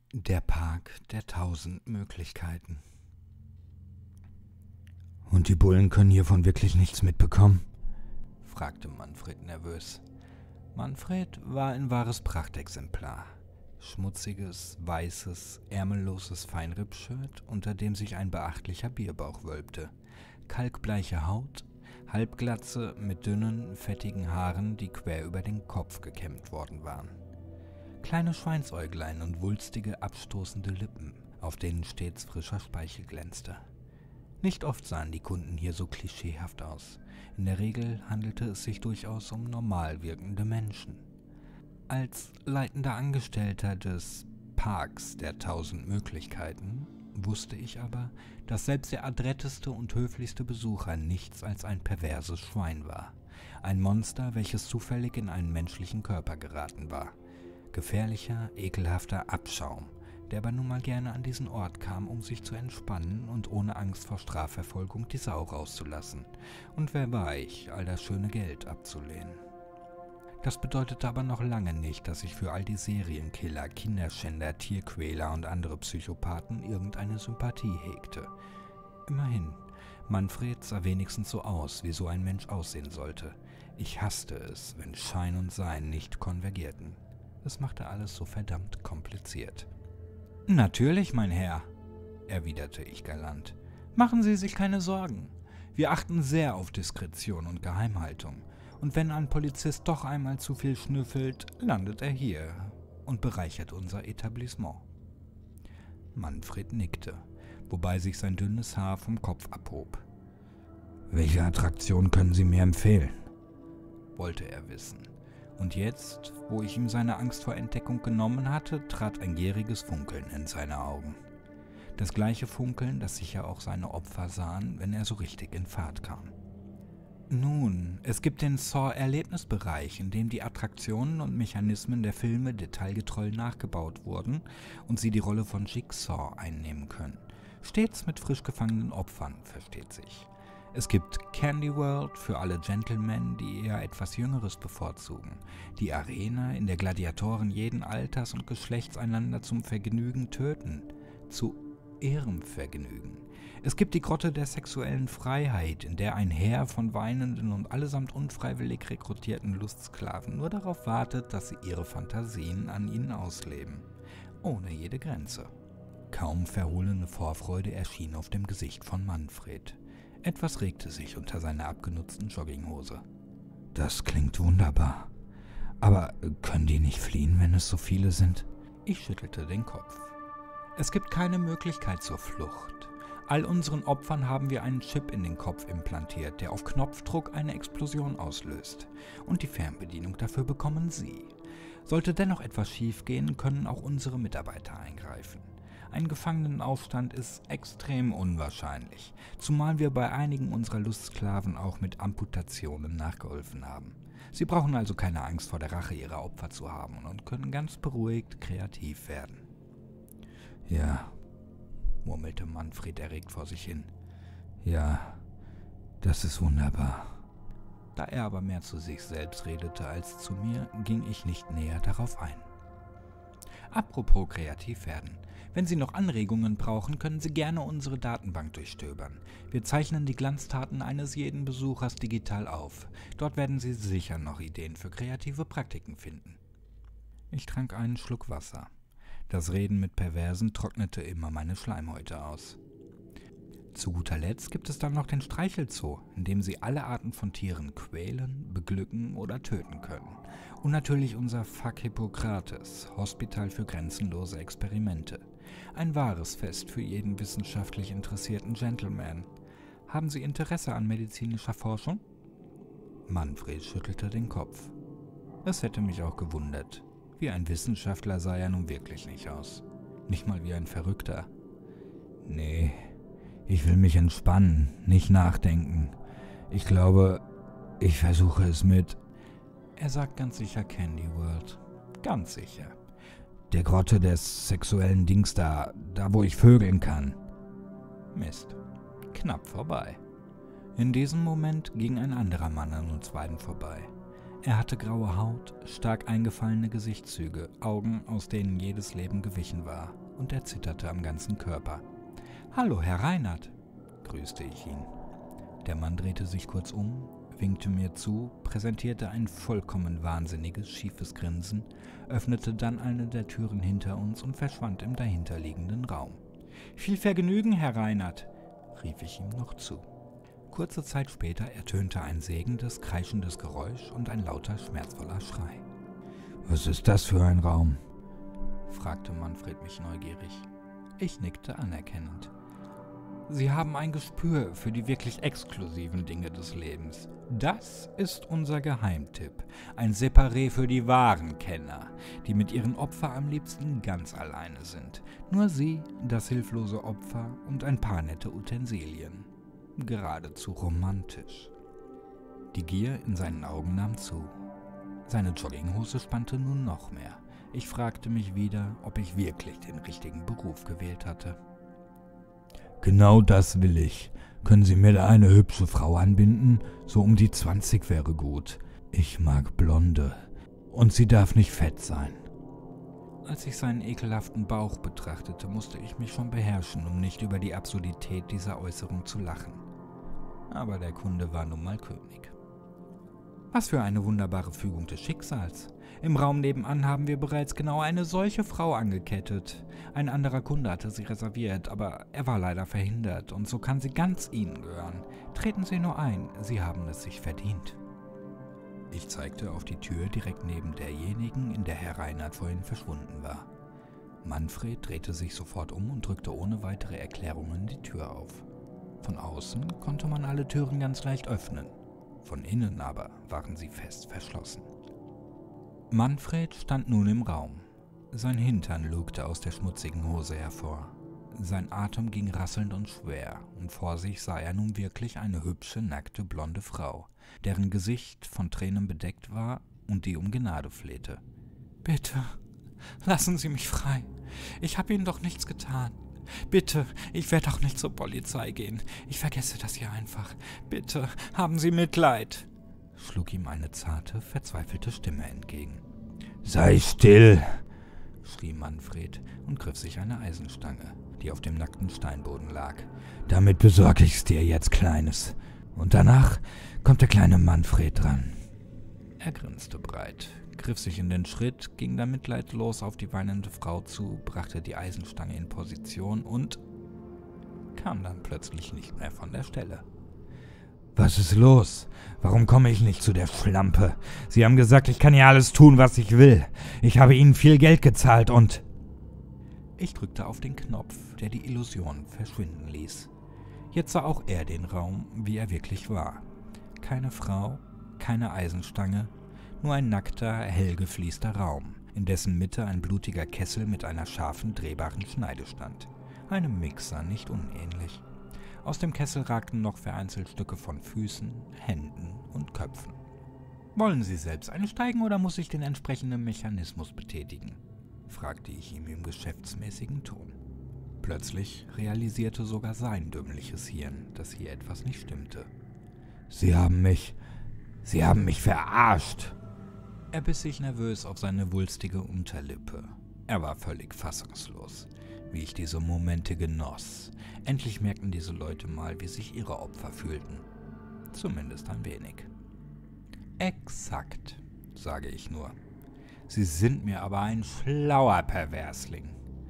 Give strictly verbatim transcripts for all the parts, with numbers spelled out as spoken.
Der Park der tausend Möglichkeiten. »Und die Bullen können hiervon wirklich nichts mitbekommen?« fragte Manfred nervös. Manfred war ein wahres Prachtexemplar. Schmutziges, weißes, ärmelloses Feinripp-Shirt, unter dem sich ein beachtlicher Bierbauch wölbte. Kalkbleiche Haut, Halbglatze mit dünnen, fettigen Haaren, die quer über den Kopf gekämmt worden waren. Kleine Schweinsäuglein und wulstige, abstoßende Lippen, auf denen stets frischer Speichel glänzte. Nicht oft sahen die Kunden hier so klischeehaft aus. In der Regel handelte es sich durchaus um normal wirkende Menschen. Als leitender Angestellter des Parks der tausend Möglichkeiten wusste ich aber, dass selbst der adretteste und höflichste Besucher nichts als ein perverses Schwein war. Ein Monster, welches zufällig in einen menschlichen Körper geraten war. Gefährlicher, ekelhafter Abschaum, der aber nun mal gerne an diesen Ort kam, um sich zu entspannen und ohne Angst vor Strafverfolgung die Sau rauszulassen. Und wer war ich, all das schöne Geld abzulehnen? Das bedeutete aber noch lange nicht, dass ich für all die Serienkiller, Kinderschänder, Tierquäler und andere Psychopathen irgendeine Sympathie hegte. Immerhin, Manfred sah wenigstens so aus, wie so ein Mensch aussehen sollte. Ich hasste es, wenn Schein und Sein nicht konvergierten. Es machte alles so verdammt kompliziert. »Natürlich, mein Herr«, erwiderte ich galant. »Machen Sie sich keine Sorgen. Wir achten sehr auf Diskretion und Geheimhaltung. Und wenn ein Polizist doch einmal zu viel schnüffelt, landet er hier und bereichert unser Etablissement.« Manfred nickte, wobei sich sein dünnes Haar vom Kopf abhob. »Welche Attraktion können Sie mir empfehlen?« wollte er wissen. Und jetzt, wo ich ihm seine Angst vor Entdeckung genommen hatte, trat ein gieriges Funkeln in seine Augen. Das gleiche Funkeln, das sicher auch seine Opfer sahen, wenn er so richtig in Fahrt kam. Nun, es gibt den Saw-Erlebnisbereich, in dem die Attraktionen und Mechanismen der Filme detailgetreu nachgebaut wurden und Sie die Rolle von Jigsaw einnehmen können. Stets mit frisch gefangenen Opfern, versteht sich. Es gibt Candy World für alle Gentlemen, die eher etwas Jüngeres bevorzugen. Die Arena, in der Gladiatoren jeden Alters und Geschlechts einander zum Vergnügen töten. Zu ihrem Vergnügen. Es gibt die Grotte der sexuellen Freiheit, in der ein Heer von weinenden und allesamt unfreiwillig rekrutierten Lustsklaven nur darauf wartet, dass sie ihre Fantasien an ihnen ausleben. Ohne jede Grenze. Kaum verhohlene Vorfreude erschien auf dem Gesicht von Manfred. Etwas regte sich unter seiner abgenutzten Jogginghose. »Das klingt wunderbar. Aber können die nicht fliehen, wenn es so viele sind?« Ich schüttelte den Kopf. »Es gibt keine Möglichkeit zur Flucht. All unseren Opfern haben wir einen Chip in den Kopf implantiert, der auf Knopfdruck eine Explosion auslöst. Und die Fernbedienung dafür bekommen Sie. Sollte dennoch etwas schiefgehen, können auch unsere Mitarbeiter eingreifen. Ein Gefangenenaufstand ist extrem unwahrscheinlich, zumal wir bei einigen unserer Lustsklaven auch mit Amputationen nachgeholfen haben. Sie brauchen also keine Angst vor der Rache ihrer Opfer zu haben und können ganz beruhigt kreativ werden.« »Ja«, murmelte Manfred erregt vor sich hin. »Ja, das ist wunderbar.« Da er aber mehr zu sich selbst redete als zu mir, ging ich nicht näher darauf ein. »Apropos kreativ werden. Wenn Sie noch Anregungen brauchen, können Sie gerne unsere Datenbank durchstöbern. Wir zeichnen die Glanztaten eines jeden Besuchers digital auf. Dort werden Sie sicher noch Ideen für kreative Praktiken finden.« Ich trank einen Schluck Wasser. Das Reden mit Perversen trocknete immer meine Schleimhäute aus. Zu guter Letzt gibt es dann noch den Streichelzoo, in dem Sie alle Arten von Tieren quälen, beglücken oder töten können. Und natürlich unser Fuck Hippokrates, Hospital für grenzenlose Experimente. Ein wahres Fest für jeden wissenschaftlich interessierten Gentleman. Haben Sie Interesse an medizinischer Forschung? Manfred schüttelte den Kopf. Es hätte mich auch gewundert. Wie ein Wissenschaftler sah er nun wirklich nicht aus. Nicht mal wie ein Verrückter. Nee, ich will mich entspannen, nicht nachdenken. Ich glaube, ich versuche es mit... Er sagt ganz sicher Candy World. Ganz sicher. Der Grotte des sexuellen Dings da, da wo ich vögeln kann. Mist. Knapp vorbei. In diesem Moment ging ein anderer Mann an uns beiden vorbei. Er hatte graue Haut, stark eingefallene Gesichtszüge, Augen, aus denen jedes Leben gewichen war, und er zitterte am ganzen Körper. »Hallo, Herr Reinhardt«, grüßte ich ihn. Der Mann drehte sich kurz um, winkte mir zu, präsentierte ein vollkommen wahnsinniges, schiefes Grinsen, öffnete dann eine der Türen hinter uns und verschwand im dahinterliegenden Raum. »Viel Vergnügen, Herr Reinhardt«, rief ich ihm noch zu. Kurze Zeit später ertönte ein sägendes, kreischendes Geräusch und ein lauter, schmerzvoller Schrei. »Was ist das für ein Raum?« fragte Manfred mich neugierig. Ich nickte anerkennend. »Sie haben ein Gespür für die wirklich exklusiven Dinge des Lebens. Das ist unser Geheimtipp. Ein Separé für die wahren Kenner, die mit ihren Opfern am liebsten ganz alleine sind. Nur sie, das hilflose Opfer und ein paar nette Utensilien. Geradezu romantisch.« Die Gier in seinen Augen nahm zu. Seine Jogginghose spannte nun noch mehr. Ich fragte mich wieder, ob ich wirklich den richtigen Beruf gewählt hatte. »Genau das will ich. Können Sie mir da eine hübsche Frau anbinden? So um die zwanzig wäre gut. Ich mag Blonde. Und sie darf nicht fett sein.« Als ich seinen ekelhaften Bauch betrachtete, musste ich mich schon beherrschen, um nicht über die Absurdität dieser Äußerung zu lachen. Aber der Kunde war nun mal König. Was für eine wunderbare Fügung des Schicksals. Im Raum nebenan haben wir bereits genau eine solche Frau angekettet. Ein anderer Kunde hatte sie reserviert, aber er war leider verhindert und so kann sie ganz Ihnen gehören. Treten Sie nur ein, Sie haben es sich verdient. Ich zeigte auf die Tür direkt neben derjenigen, in der Herr Reinhardt vorhin verschwunden war. Manfred drehte sich sofort um und drückte ohne weitere Erklärungen die Tür auf. Von außen konnte man alle Türen ganz leicht öffnen. Von innen aber waren sie fest verschlossen. Manfred stand nun im Raum. Sein Hintern lugte aus der schmutzigen Hose hervor. Sein Atem ging rasselnd und schwer, und vor sich sah er nun wirklich eine hübsche, nackte, blonde Frau, deren Gesicht von Tränen bedeckt war und die um Gnade flehte. »Bitte, lassen Sie mich frei. Ich habe Ihnen doch nichts getan. Bitte, ich werde auch nicht zur Polizei gehen. Ich vergesse das hier einfach. Bitte, haben Sie Mitleid«, schlug ihm eine zarte, verzweifelte Stimme entgegen. »Sei still«, schrie Manfred und griff sich eine Eisenstange, die auf dem nackten Steinboden lag. »Damit besorge ich's dir jetzt, Kleines. Und danach kommt der kleine Manfred dran.« Er grinste breit, griff sich in den Schritt, ging dann mitleidlos auf die weinende Frau zu, brachte die Eisenstange in Position und kam dann plötzlich nicht mehr von der Stelle. »Was ist los? Warum komme ich nicht zu der Schlampe? Sie haben gesagt, ich kann ja alles tun, was ich will. Ich habe Ihnen viel Geld gezahlt und...« Ich drückte auf den Knopf, der die Illusion verschwinden ließ. Jetzt sah auch er den Raum, wie er wirklich war. Keine Frau, keine Eisenstange, nur ein nackter, hell gefliester Raum, in dessen Mitte ein blutiger Kessel mit einer scharfen, drehbaren Schneide stand. Einem Mixer nicht unähnlich. Aus dem Kessel ragten noch vereinzelt Stücke von Füßen, Händen und Köpfen. »Wollen Sie selbst einsteigen oder muss ich den entsprechenden Mechanismus betätigen?« fragte ich ihm im geschäftsmäßigen Ton. Plötzlich realisierte sogar sein dümmliches Hirn, dass hier etwas nicht stimmte. »Sie haben mich... Sie haben mich verarscht!« Er biss sich nervös auf seine wulstige Unterlippe. Er war völlig fassungslos, wie ich diese Momente genoss. Endlich merkten diese Leute mal, wie sich ihre Opfer fühlten. Zumindest ein wenig. »Exakt«, sage ich nur. »Sie sind mir aber ein schlauer Perversling.«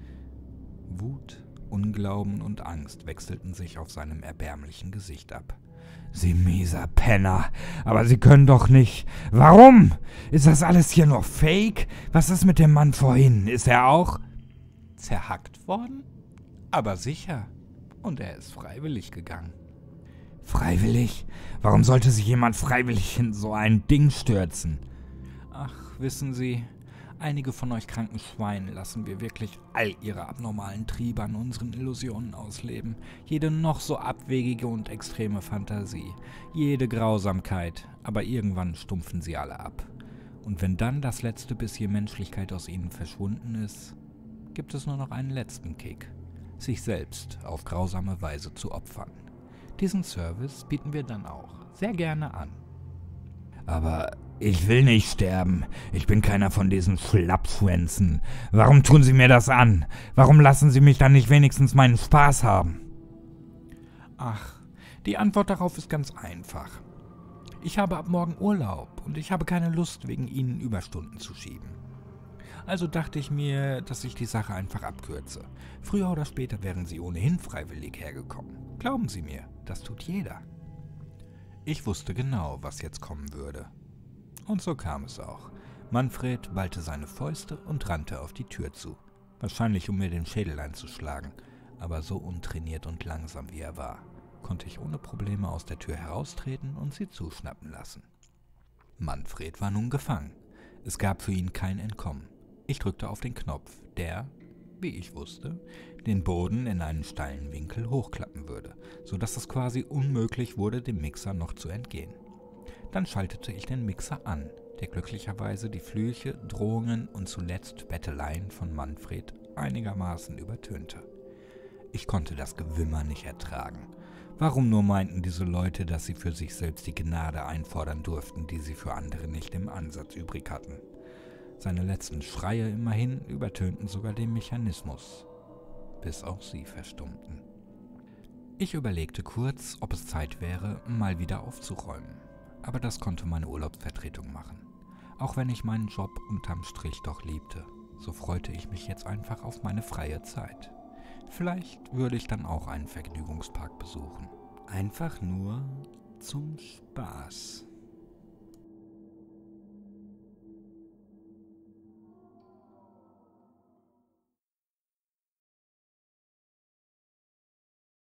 Wut, Unglauben und Angst wechselten sich auf seinem erbärmlichen Gesicht ab. »Sie mieser Penner, aber Sie können doch nicht... Warum? Ist das alles hier noch Fake? Was ist mit dem Mann vorhin? Ist er auch... zerhackt worden? Aber sicher. Und er ist freiwillig gegangen.« »Freiwillig? Warum sollte sich jemand freiwillig in so ein Ding stürzen?« »Ach, wissen Sie, einige von euch kranken Schweinen lassen wir wirklich all ihre abnormalen Triebe an unseren Illusionen ausleben. Jede noch so abwegige und extreme Fantasie, jede Grausamkeit, aber irgendwann stumpfen sie alle ab. Und wenn dann das letzte bisschen Menschlichkeit aus ihnen verschwunden ist, gibt es nur noch einen letzten Kick, sich selbst auf grausame Weise zu opfern. Diesen Service bieten wir dann auch sehr gerne an.« »Aber Ich will nicht sterben. Ich bin keiner von diesen Schlappschwänzen. Warum tun Sie mir das an? Warum lassen Sie mich dann nicht wenigstens meinen Spaß haben? Ach, die Antwort darauf ist ganz einfach. Ich habe ab morgen Urlaub und ich habe keine Lust, wegen Ihnen Überstunden zu schieben. Also dachte ich mir, dass ich die Sache einfach abkürze. Früher oder später wären Sie ohnehin freiwillig hergekommen. Glauben Sie mir, das tut jeder. Ich wusste genau, was jetzt kommen würde. Und so kam es auch. Manfred ballte seine Fäuste und rannte auf die Tür zu. Wahrscheinlich, um mir den Schädel einzuschlagen. Aber so untrainiert und langsam wie er war, konnte ich ohne Probleme aus der Tür heraustreten und sie zuschnappen lassen. Manfred war nun gefangen. Es gab für ihn kein Entkommen. Ich drückte auf den Knopf, der, wie ich wusste, den Boden in einen steilen Winkel hochklappen würde, sodass es quasi unmöglich wurde, dem Mixer noch zu entgehen. Dann schaltete ich den Mixer an, der glücklicherweise die Flüche, Drohungen und zuletzt Betteleien von Manfred einigermaßen übertönte. Ich konnte das Gewimmer nicht ertragen. Warum nur meinten diese Leute, dass sie für sich selbst die Gnade einfordern durften, die sie für andere nicht im Ansatz übrig hatten? Seine letzten Schreie immerhin übertönten sogar den Mechanismus, bis auch sie verstummten. Ich überlegte kurz, ob es Zeit wäre, mal wieder aufzuräumen. Aber das konnte meine Urlaubsvertretung machen. Auch wenn ich meinen Job unterm Strich doch liebte, so freute ich mich jetzt einfach auf meine freie Zeit. Vielleicht würde ich dann auch einen Vergnügungspark besuchen. Einfach nur zum Spaß.